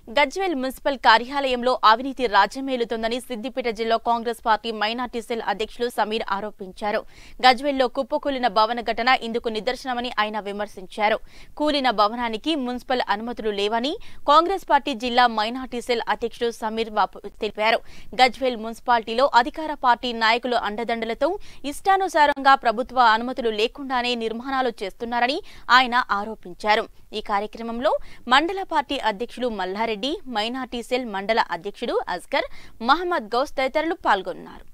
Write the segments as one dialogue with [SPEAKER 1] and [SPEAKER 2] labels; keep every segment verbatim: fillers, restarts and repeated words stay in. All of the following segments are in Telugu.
[SPEAKER 1] గజ్వేల్ మున్సిపల్ కార్యాలయంలో అవినీతి రాజ్యమేలుతోందని సిద్దిపేట జిల్లా కాంగ్రెస్ పార్టీ మైనార్టీ సెల్ అధ్యక్షులు సమీర్ ఆరోపించారు. గజ్వేల్లో కుప్పకూలిన భవన ఘటన ఇందుకు నిదర్శనమని ఆయన విమర్శించారు. కూలిన భవనానికి మున్సిపల్ అనుమతులు లేవని కాంగ్రెస్ పార్టీ జిల్లా మైనార్టీ సెల్ అధ్యక్షుడు సమీర్ తెలిపారు. గజ్వేల్ మున్సిపాలిటీలో అధికార పార్టీ నాయకులు అండదండలతో ఇష్టానుసారంగా ప్రభుత్వ అనుమతులు లేకుండానే నిర్మాణాలు చేస్తున్నారని ఆయన ఆరోపించారు. ఈ కార్యక్రమంలో మండల పార్టీ అధ్యక్షులు మల్లారెడ్డి, మైనార్టీ సెల్ మండల అధ్యక్షుడు అస్గర్, మహమ్మద్ గౌస్ తదితరులు పాల్గొన్నారు.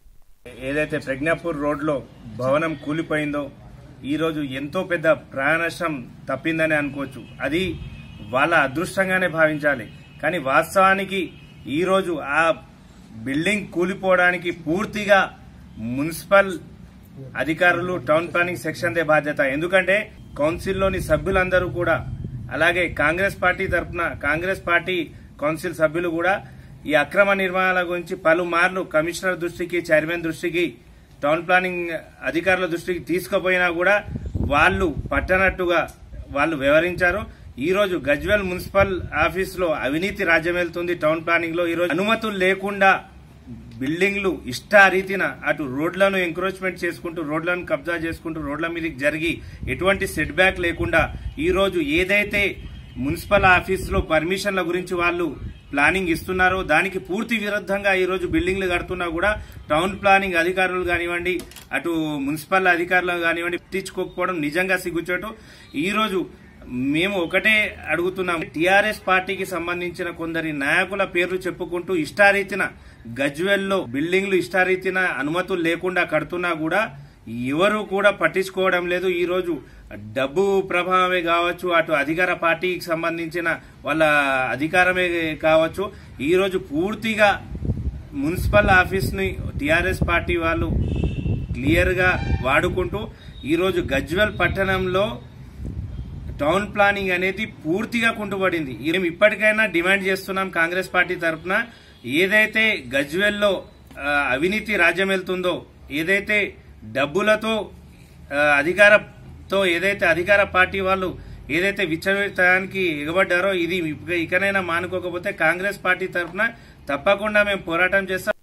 [SPEAKER 2] ఏదైతే ప్రజ్ఞాపూర్ రోడ్ లో భవనం కూలిపోయిందో ఈ రోజు ఎంతో పెద్ద ప్రాణనష్టం తప్పిందని అనుకోవచ్చు. అది వాళ్ళ అదృష్టంగానే భావించాలి. కానీ వాస్తవానికి ఈ రోజు ఆ బిల్డింగ్ కూలిపోవడానికి పూర్తిగా మున్సిపల్ అధికారులు, టౌన్ ప్లానింగ్ సెక్షన్ దే బాధ్యత. ఎందుకంటే కౌన్సిల్లోని సభ్యులందరూ కూడా, అలాగే కాంగ్రెస్ పార్టీ తరఫున కాంగ్రెస్ పార్టీ కౌన్సిల్ సభ్యులు కూడా ఈ అక్రమ నిర్మాణాల గురించి పలుమార్లు కమిషనర్ దృష్టికి, చైర్మన్ దృష్టికి, టౌన్ ప్లానింగ్ అధికారుల దృష్టికి తీసుకుపోయినా కూడా వాళ్ళు పట్టనట్టుగా వాళ్ళు వ్యవహరించారు. ఈ రోజు గజ్వేల్ మున్సిపల్ ఆఫీస్ లో అవినీతి రాజ్యమేలుతుంది. టౌన్ ప్లానింగ్ లో ఈ రోజు అనుమతులు లేకుండా బిల్డింగ్లు ఇష్టారీతిన అటు రోడ్లను ఎంక్రోచ్మెంట్ చేసుకుంటూ, రోడ్లను కబ్జా చేసుకుంటూ, రోడ్ల మీదకి జరిగి ఎటువంటి సెట్ బ్యాక్ లేకుండా ఈ రోజు ఏదైతే మున్సిపల్ ఆఫీస్ లో పర్మిషన్ల గురించి వాళ్ళు ప్లానింగ్ ఇస్తున్నారో దానికి పూర్తి విరుద్ధంగా ఈ రోజు బిల్డింగ్లు కడుతున్నా కూడా టౌన్ ప్లానింగ్ అధికారులు కానివ్వండి, అటు మున్సిపల్ అధికారులు కానివ్వండి పట్టించుకోకపోవడం నిజంగా సిగ్గుచేటు. ఈ రోజు మేము ఒకటే అడుగుతున్నాం, టీఆర్ఎస్ పార్టీకి సంబంధించిన కొందరి నాయకుల పేర్లు చెప్పుకుంటూ ఇష్టారీతిన గజ్వేల్లో బిల్డింగ్లు ఇష్టారీతిన అనుమతులు లేకుండా కడుతున్నా కూడా ఎవరు కూడా పట్టించుకోవడం లేదు. ఈ రోజు డబ్బు ప్రభావమే కావచ్చు, అటు అధికార పార్టీకి సంబంధించిన వాళ్ళ అధికారమే కావచ్చు, ఈ రోజు పూర్తిగా మున్సిపల్ ఆఫీస్ ని టీఆర్ఎస్ పార్టీ వాళ్ళు క్లియర్ గా వాడుకుంటూ ఈ రోజు గజ్వేల్ పట్టణంలో టౌన్ ప్లానింగ్ అనేది పూర్తిగా కుంటుపడింది. మేము ఇప్పటికైనా డిమాండ్ చేస్తున్నాం కాంగ్రెస్ పార్టీ తరఫున, ఏదైతే గజ్వేల్లో అవినీతి రాజ్యమేలుతుందో, ఏదైతే డబ్బులతో అధికారతో ఏదైతే అధికార పార్టీ వాళ్ళు ఏదైతే విచ్చలవిడితనానికి ఎగబడ్డారో ఇది ఇకనైనా మానుకోకపోతే కాంగ్రెస్ పార్టీ తరఫున తప్పకుండా మేము పోరాటం చేస్తాం.